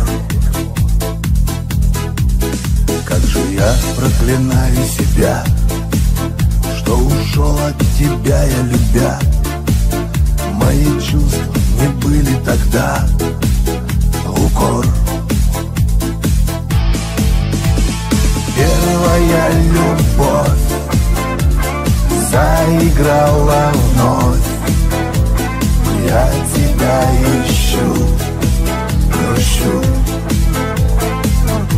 Как же я проклинаю себя, что ушел от тебя я любя. Мои чувства не были тогда в укор. Первая любовь заиграла вновь. Я тебя ищу, грущу.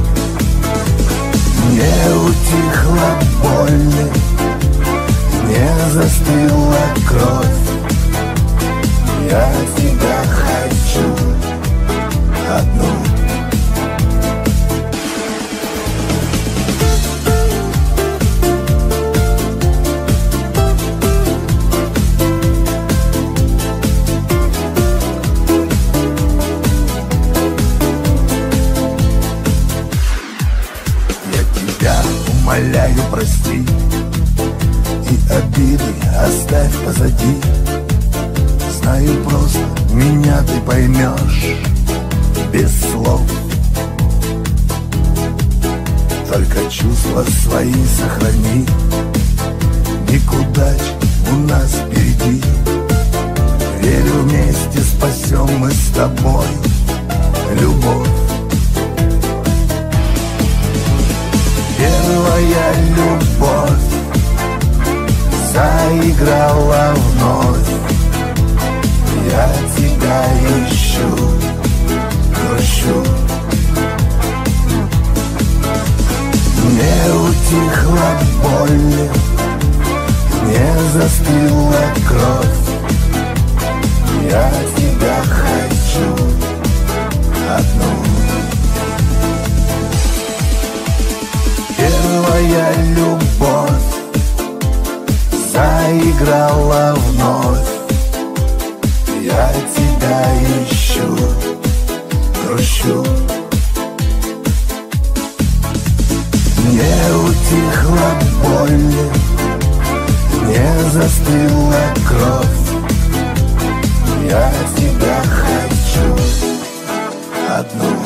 прости и обиды оставь позади. Знаю, просто меня ты поймешь без слов. Только чувства свои сохрани, никуда у нас впереди. Верю, вместе спасем мы с тобой любовь. Первая любовь заиграла вновь. Я тебя ищу, грущу. Не утихла боль, не застыла кровь. Я тебя хочу одну. Первая любовь заиграла вновь. Я тебя ищу, грущу. Не утихла боль, не застыла кровь. Я тебя хочу одну.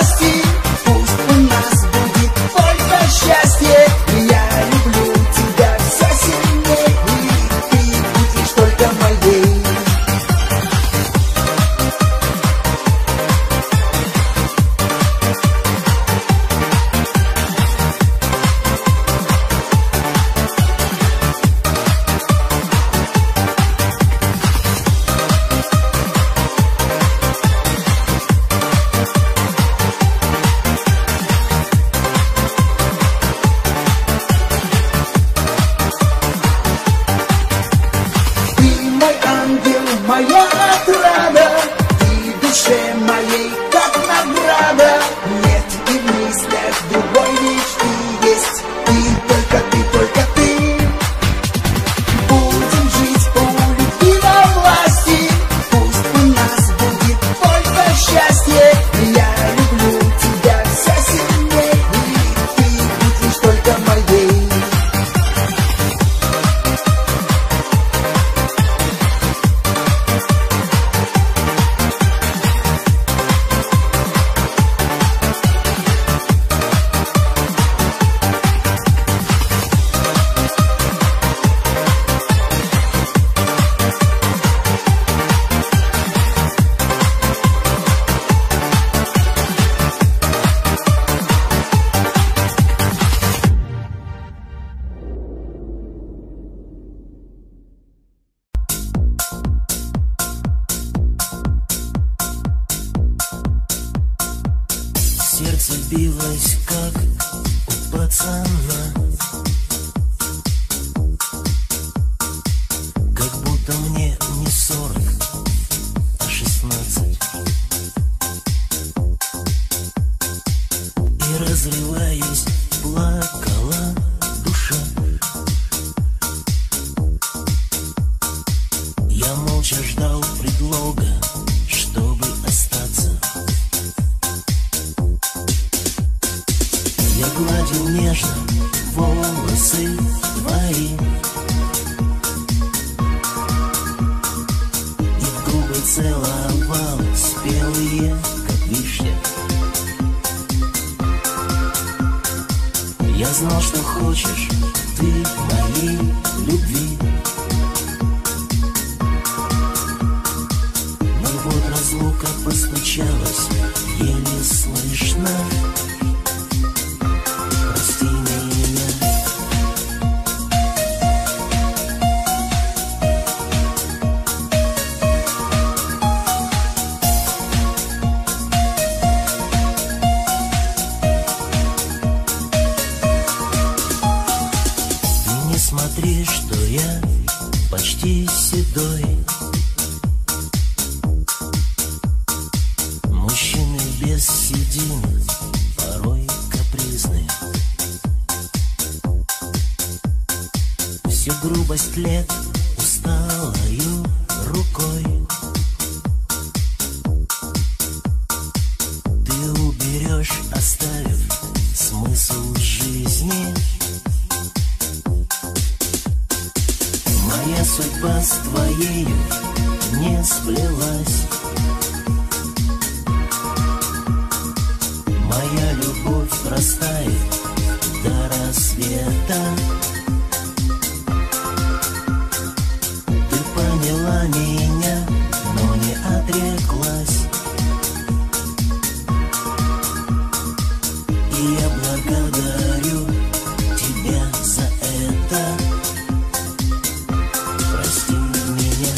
Счастье, я люблю тебя. сбилась, как у пацана. Как будто мне не 40, а 16. И разливаясь, плакала душа. Я молча ждал предлога, чтобы остаться. Я гладил нежно волосы твои, и в губы целовал спелые, как вишня. Я знал, что хочешь ты моей любви. Но вот разлука постучалась, еле слышно. Прости меня. Ты не смотри, что я почти седой. Мужчины без седин порой капризны. Всю грубость лет усталою рукой ты уберешь, оставив смысл жизни. Моя судьба с твоею не сплелась. Моя любовь растает до рассвета. Ты поняла меня, но не отреклась. И я благодарю тебя за это. Прости меня.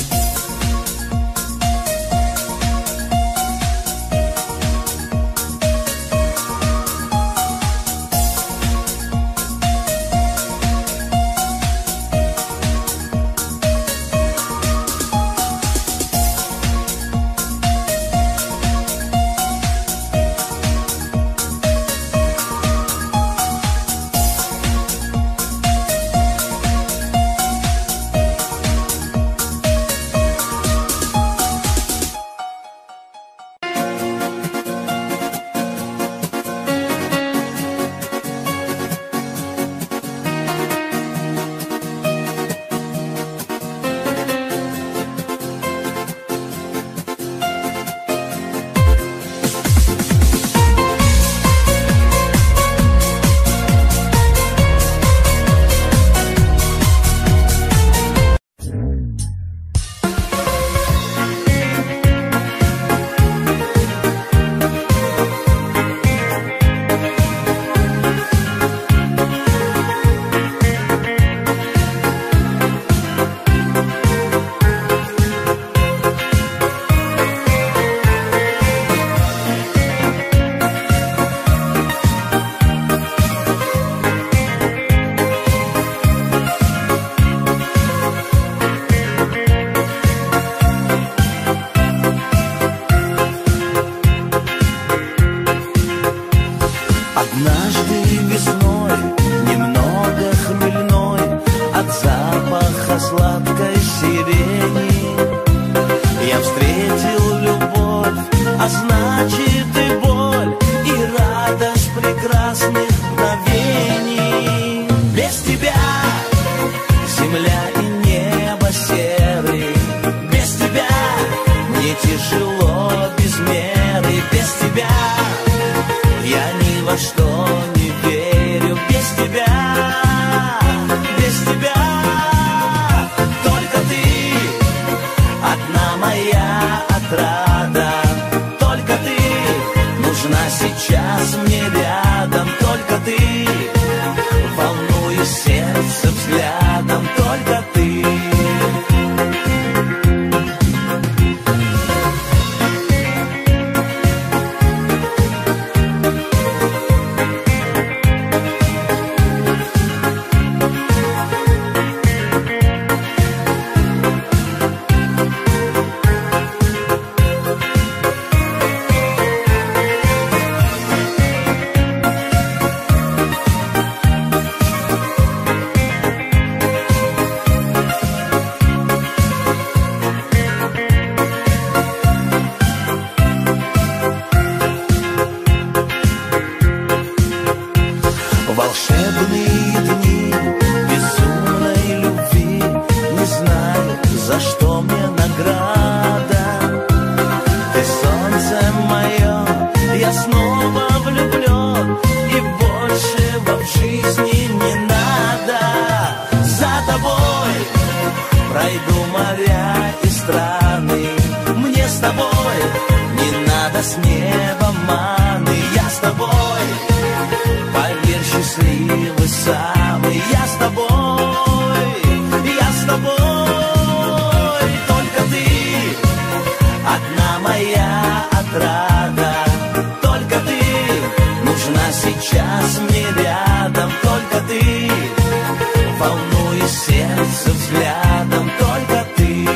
волнует сердце взглядом только ты.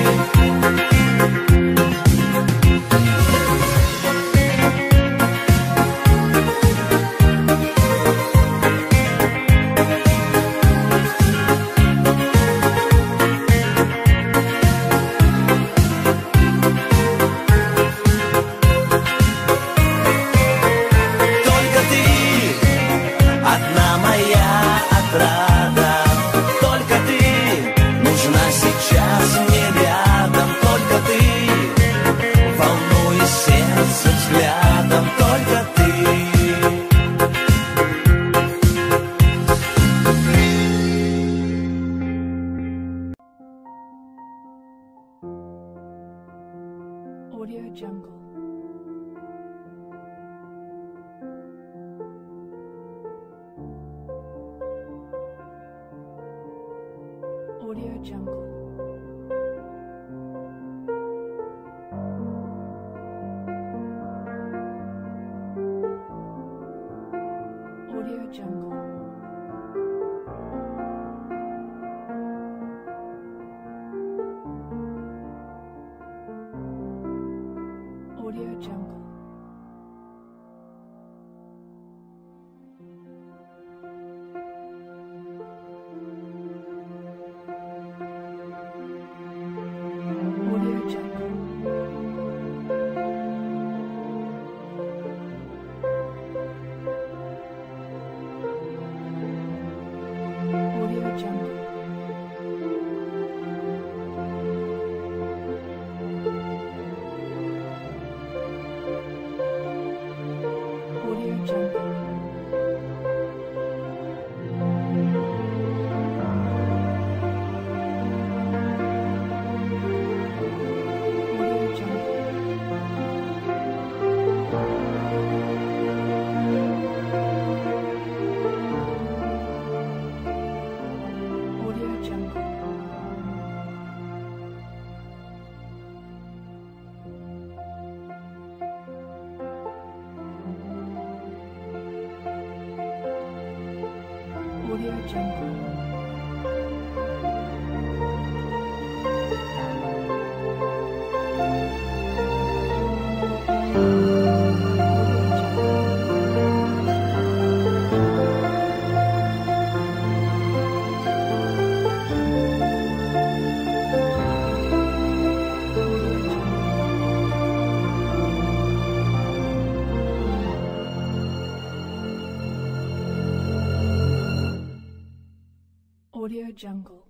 Audio Jungle. Audio Jungle. Audio Jungle. Audio Jungle. Audio Jungle. Audio Jungle. Audio Jungle. Audio Jungle. Audio Jungle. Audio Jungle. Audio Jungle.